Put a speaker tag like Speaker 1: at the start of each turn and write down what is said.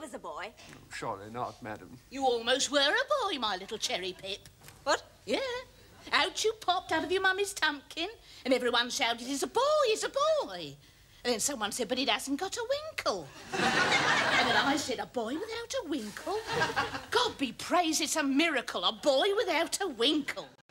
Speaker 1: was a boy.
Speaker 2: Oh, surely not, madam.
Speaker 3: You almost were a boy, my little cherry pip.
Speaker 1: What?
Speaker 3: Yeah. Out you popped out of your mummy's tumpkin, and everyone shouted, "He's a boy, he's a boy." And then someone said, "But it hasn't got a winkle." And then I said, "A boy without a winkle? God be praised, it's a miracle, a boy without a winkle."